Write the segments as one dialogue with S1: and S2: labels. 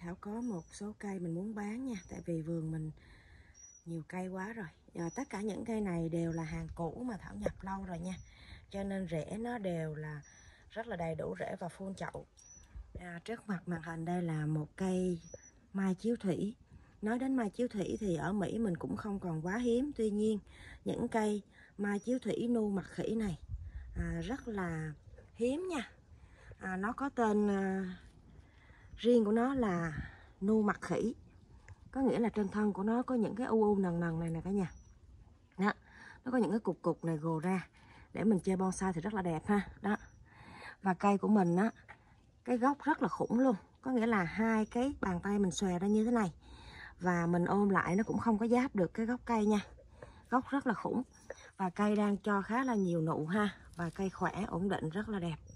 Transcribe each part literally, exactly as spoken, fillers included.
S1: Thảo có một số cây mình muốn bán nha, tại vì vườn mình nhiều cây quá rồi. À, tất cả những cây này đều là hàng cũ mà Thảo nhập lâu rồi nha, cho nên rễ nó đều là rất là đầy đủ rễ và full chậu. À, trước mặt màn hình đây là một cây mai chiếu thủy. Nói đến mai chiếu thủy thì ở Mỹ mình cũng không còn quá hiếm, tuy nhiên những cây mai chiếu thủy nu mặt khỉ này à, rất là hiếm nha. À, nó có tên à, riêng của nó là nu mặt khỉ, có nghĩa là trên thân của nó có những cái u u nần nần này nè cả nhà. Đó, nó có những cái cục cục này gồ ra, để mình chơi bonsai thì rất là đẹp ha. Đó, và cây của mình á, cái gốc rất là khủng luôn, có nghĩa là hai cái bàn tay mình xòe ra như thế này, và mình ôm lại nó cũng không có giáp được cái gốc cây nha. Gốc rất là khủng, và cây đang cho khá là nhiều nụ ha, và cây khỏe ổn định rất là đẹp.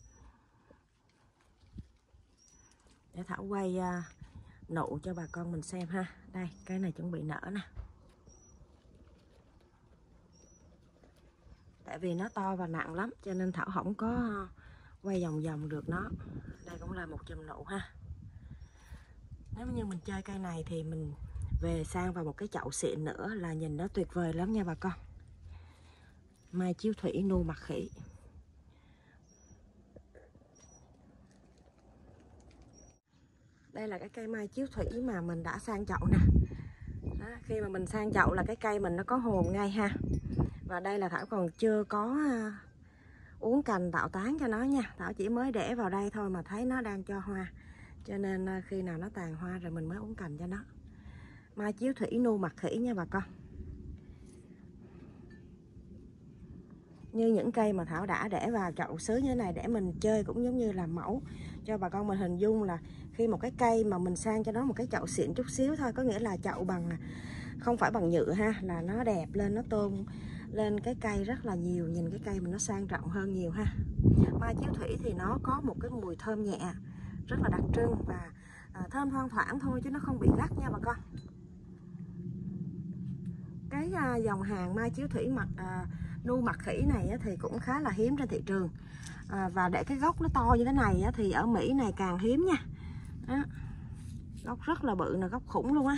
S1: Để Thảo quay uh, nụ cho bà con mình xem ha. Đây, cây này chuẩn bị nở nè. Tại vì nó to và nặng lắm cho nên Thảo không có quay vòng vòng được nó. Đây cũng là một chùm nụ ha. Nếu như mình chơi cây này thì mình về sang vào một cái chậu xịn nữa là nhìn nó tuyệt vời lắm nha bà con. Mai chiếu thủy nu mặt khỉ. Đây là cái cây mai chiếu thủy mà mình đã sang chậu nè. Đó, khi mà mình sang chậu là cái cây mình nó có hồn ngay ha. Và đây là Thảo còn chưa có uh, uốn cành tạo tán cho nó nha. Thảo chỉ mới để vào đây thôi mà thấy nó đang cho hoa, cho nên uh, khi nào nó tàn hoa rồi mình mới uốn cành cho nó. Mai chiếu thủy nu mặt khỉ nha bà con. Như những cây mà Thảo đã để vào chậu sứ như thế này để mình chơi cũng giống như là mẫu cho bà con mình hình dung là khi một cái cây mà mình sang cho nó một cái chậu xịn chút xíu thôi, có nghĩa là chậu bằng không phải bằng nhựa ha, là nó đẹp lên, nó tôn lên cái cây rất là nhiều, nhìn cái cây mình nó sang trọng hơn nhiều ha. Mai chiếu thủy thì nó có một cái mùi thơm nhẹ rất là đặc trưng và à, thơm thoang thoảng thôi chứ nó không bị gắt nha bà con. Cái à, dòng hàng mai chiếu thủy mặt à, nu mặt khỉ này á, thì cũng khá là hiếm trên thị trường, à, và để cái gốc nó to như thế này á, thì ở Mỹ này càng hiếm nha. Đó, gốc rất là bự, là gốc khủng luôn á.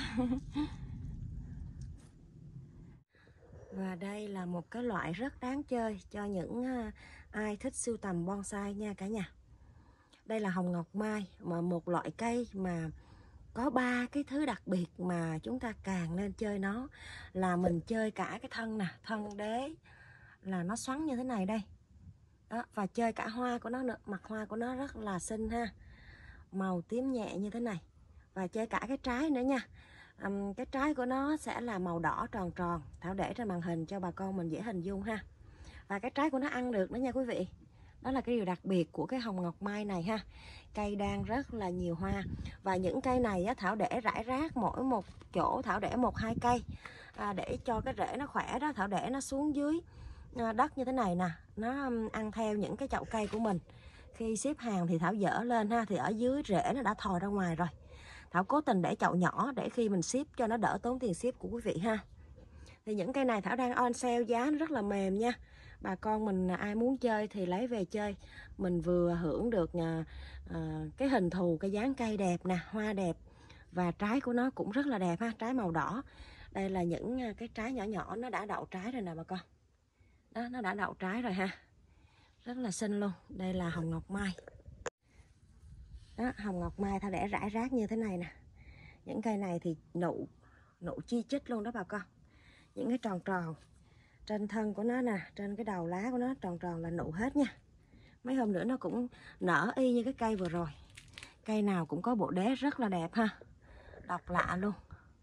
S1: Và đây là một cái loại rất đáng chơi cho những uh, ai thích sưu tầm bonsai nha cả nhà. Đây là hồng ngọc mai, mà một loại cây mà có ba cái thứ đặc biệt mà chúng ta càng nên chơi nó là mình chơi cả cái thân nè, thân đế là nó xoắn như thế này đây. Đó, và chơi cả hoa của nó nữa, mặt hoa của nó rất là xinh ha, màu tím nhẹ như thế này, và chơi cả cái trái nữa nha. Um, cái trái của nó sẽ là màu đỏ tròn tròn, Thảo để trên màn hình cho bà con mình dễ hình dung ha. Và cái trái của nó ăn được nữa nha quý vị. Đó là cái điều đặc biệt của cái hồng ngọc mai này ha. Cây đang rất là nhiều hoa, và những cây này á, Thảo để rải rác mỗi một chỗ, Thảo để một hai cây à, để cho cái rễ nó khỏe đó. Thảo để nó xuống dưới à, đất như thế này nè, nó um, ăn theo những cái chậu cây của mình. Khi xếp hàng thì Thảo dỡ lên ha, thì ở dưới rễ nó đã thò ra ngoài rồi. Thảo cố tình để chậu nhỏ để khi mình ship cho nó đỡ tốn tiền ship của quý vị ha. Thì những cây này Thảo đang on sale, giá nó rất là mềm nha. Bà con mình ai muốn chơi thì lấy về chơi. Mình vừa hưởng được à, à, cái hình thù, cái dáng cây đẹp nè, hoa đẹp, và trái của nó cũng rất là đẹp ha, trái màu đỏ. Đây là những cái trái nhỏ nhỏ nó đã đậu trái rồi nè bà con. Đó, nó đã đậu trái rồi ha. Rất là xinh luôn. Đây là hồng ngọc mai. Đó, hồng ngọc mai Thảo để rải rác như thế này nè. Những cây này thì nụ nụ chi chít luôn đó bà con. Những cái tròn tròn trên thân của nó nè, trên cái đầu lá của nó tròn tròn là nụ hết nha. Mấy hôm nữa nó cũng nở y như cái cây vừa rồi. Cây nào cũng có bộ đế rất là đẹp ha, độc lạ luôn.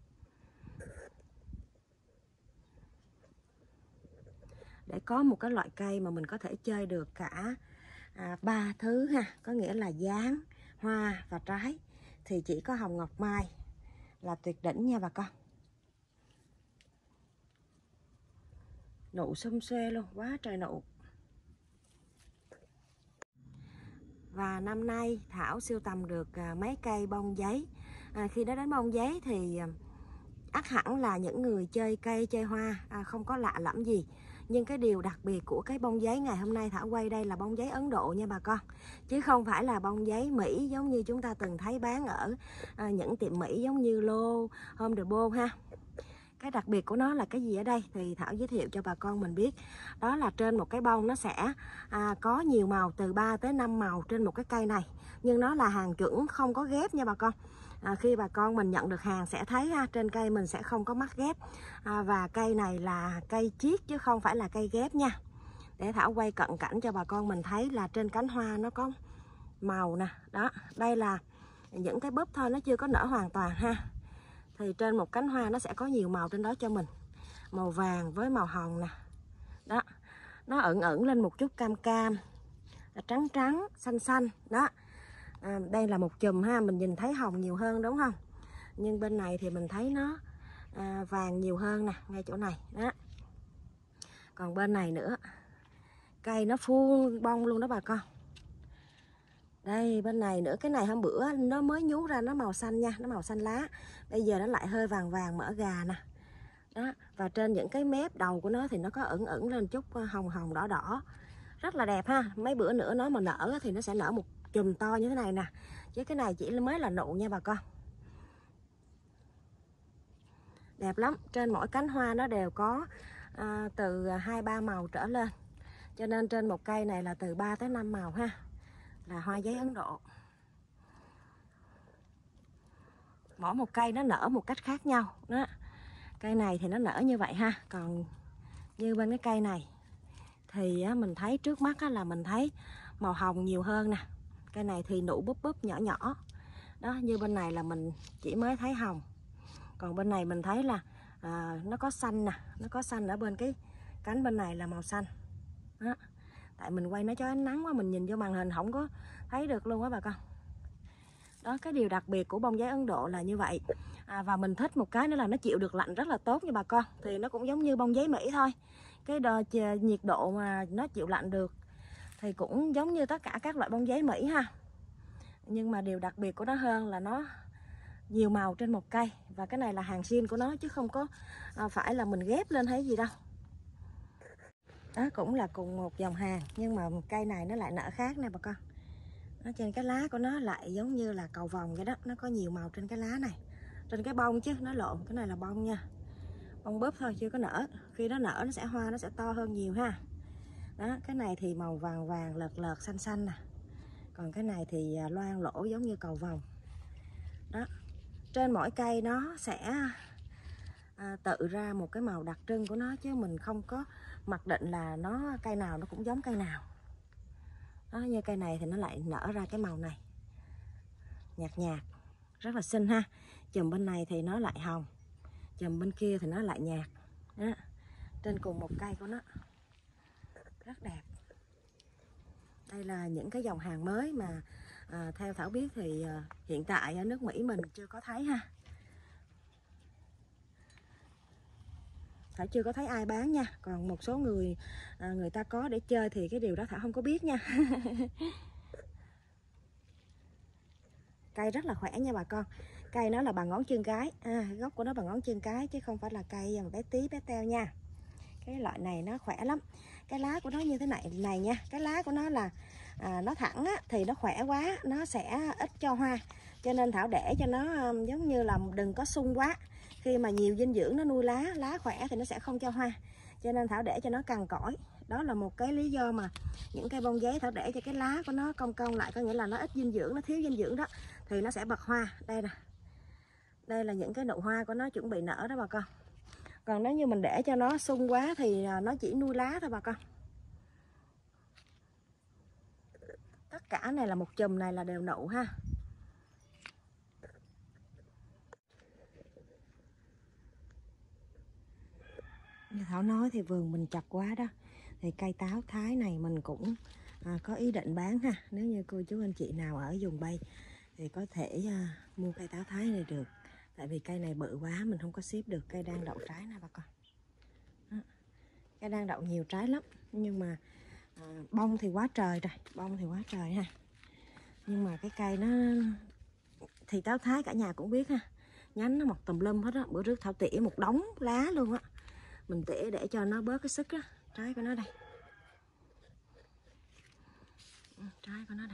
S1: Để có một cái loại cây mà mình có thể chơi được cả à, ba thứ ha, có nghĩa là dáng, hoa và trái, thì chỉ có hồng ngọc mai là tuyệt đỉnh nha bà con. Nụ xum xuê luôn, quá trời nụ. Và năm nay Thảo sưu tầm được à, mấy cây bông giấy. à, Khi đã đến bông giấy thì à, ắt hẳn là những người chơi cây, chơi hoa à, không có lạ lẫm gì. Nhưng cái điều đặc biệt của cái bông giấy ngày hôm nay Thảo quay đây là bông giấy Ấn Độ nha bà con, chứ không phải là bông giấy Mỹ giống như chúng ta từng thấy bán ở à, những tiệm Mỹ giống như Lô, Home Depot ha. Cái đặc biệt của nó là cái gì ở đây thì Thảo giới thiệu cho bà con mình biết. Đó là trên một cái bông nó sẽ à, có nhiều màu, từ ba tới năm màu trên một cái cây này. Nhưng nó là hàng chuẩn, không có ghép nha bà con. À, khi bà con mình nhận được hàng sẽ thấy ha, trên cây mình sẽ không có mắc ghép. à, Và cây này là cây chiết chứ không phải là cây ghép nha. Để Thảo quay cận cảnh cho bà con mình thấy là trên cánh hoa nó có màu nè. Đó, đây là những cái búp thôi, nó chưa có nở hoàn toàn ha. Thì trên một cánh hoa nó sẽ có nhiều màu trên đó cho mình. Màu vàng với màu hồng nè. Đó, nó ẩn ẩn lên một chút cam cam, trắng trắng, xanh xanh. Đó, à, đây là một chùm ha, mình nhìn thấy hồng nhiều hơn đúng không? Nhưng bên này thì mình thấy nó à, vàng nhiều hơn nè, ngay chỗ này. Đó. Còn bên này nữa, cây nó full bông luôn đó bà con. Đây bên này nữa, cái này hôm bữa nó mới nhú ra nó màu xanh nha, nó màu xanh lá. Bây giờ nó lại hơi vàng vàng mỡ gà nè. Đó, và trên những cái mép đầu của nó thì nó có ẩn ẩn lên chút hồng hồng đỏ đỏ. Rất là đẹp ha. Mấy bữa nữa nó mà nở thì nó sẽ nở một chùm to như thế này nè. Chứ cái này chỉ mới là nụ nha bà con. Đẹp lắm. Trên mỗi cánh hoa nó đều có à, từ hai ba màu trở lên. Cho nên trên một cây này là từ ba tới năm màu ha. Là hoa giấy Ấn Độ. Mỗi một cây nó nở một cách khác nhau. Đó. Cây này thì nó nở như vậy ha. Còn như bên cái cây này thì mình thấy trước mắt là mình thấy màu hồng nhiều hơn nè. Cây này thì nụ búp búp nhỏ nhỏ. Đó, như bên này là mình chỉ mới thấy hồng. Còn bên này mình thấy là à, nó có xanh nè. Nó có xanh ở bên cái cánh bên này là màu xanh. Đó. Tại mình quay nó cho ánh nắng quá, mình nhìn vô màn hình không có thấy được luôn á bà con. Đó, cái điều đặc biệt của bông giấy Ấn Độ là như vậy. à, Và mình thích một cái nữa là nó chịu được lạnh rất là tốt nha bà con. Thì nó cũng giống như bông giấy Mỹ thôi. Cái đo, nhiệt độ mà nó chịu lạnh được thì cũng giống như tất cả các loại bông giấy Mỹ ha. Nhưng mà điều đặc biệt của nó hơn là nó nhiều màu trên một cây. Và cái này là hàng zin của nó chứ không có à, phải là mình ghép lên hay gì đâu. Đó cũng là cùng một dòng hàng, nhưng mà cây này nó lại nở khác nè bà con. Nó trên cái lá của nó lại giống như là cầu vồng vậy đó. Nó có nhiều màu trên cái lá này. Trên cái bông chứ, nó lộn, cái này là bông nha. Bông búp thôi, chưa có nở. Khi nó nở nó sẽ hoa, nó sẽ to hơn nhiều ha. Đó, cái này thì màu vàng vàng, lợt lợt, xanh xanh nè. Còn cái này thì loang lỗ giống như cầu vồng. Đó, trên mỗi cây nó sẽ à, tự ra một cái màu đặc trưng của nó. Chứ mình không có mặc định là nó cây nào nó cũng giống cây nào. Đó, như cây này thì nó lại nở ra cái màu này, nhạt nhạt, rất là xinh ha. Chùm bên này thì nó lại hồng, chùm bên kia thì nó lại nhạt. Đó, trên cùng một cây của nó rất đẹp. Đây là những cái dòng hàng mới mà à, theo Thảo biết thì à, hiện tại ở nước Mỹ mình chưa có thấy ha. Thảo chưa có thấy ai bán nha. Còn một số người à, người ta có để chơi thì cái điều đó Thảo không có biết nha. Cây rất là khỏe nha bà con. Cây nó là bằng ngón chân cái, à, gốc của nó bằng ngón chân cái chứ không phải là cây mà bé tí bé teo nha. Cái loại này nó khỏe lắm. Cái lá của nó như thế này này nha. Cái lá của nó là à, nó thẳng á, thì nó khỏe quá, nó sẽ ít cho hoa. Cho nên Thảo để cho nó um, giống như là đừng có sung quá. Khi mà nhiều dinh dưỡng nó nuôi lá, lá khỏe thì nó sẽ không cho hoa. Cho nên Thảo để cho nó cằn cỗi. Đó là một cái lý do mà những cây bông giấy Thảo để cho cái lá của nó cong cong lại, có nghĩa là nó ít dinh dưỡng, nó thiếu dinh dưỡng đó thì nó sẽ bật hoa. Đây nè. Đây là những cái nụ hoa của nó chuẩn bị nở đó bà con. Còn nếu như mình để cho nó sung quá thì nó chỉ nuôi lá thôi bà con. Tất cả này là một chùm này là đều nụ ha. Như Thảo nói thì vườn mình chặt quá đó. Thì cây táo Thái này mình cũng à, có ý định bán ha. Nếu như cô chú anh chị nào ở vùng Bay thì có thể à, mua cây táo Thái này được. Tại vì cây này bự quá mình không có xếp được. Cây đang đậu trái nè bà con. Đó. Cây đang đậu nhiều trái lắm. Nhưng mà à, bông thì quá trời rồi. Bông thì quá trời ha. Nhưng mà cái cây nó thì táo Thái cả nhà cũng biết ha. Nhánh nó mọc tùm lum hết á. Bữa trước Thảo tỉa một đống lá luôn á. Mình tỉa để cho nó bớt cái sức á. Trái của nó đây. Trái của nó đây.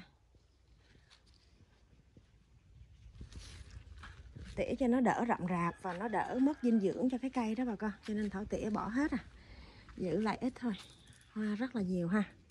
S1: Tỉa cho nó đỡ rậm rạp và nó đỡ mất dinh dưỡng cho cái cây đó bà con. Cho nên Thảo tỉa bỏ hết à. Giữ lại ít thôi. Hoa rất là nhiều ha.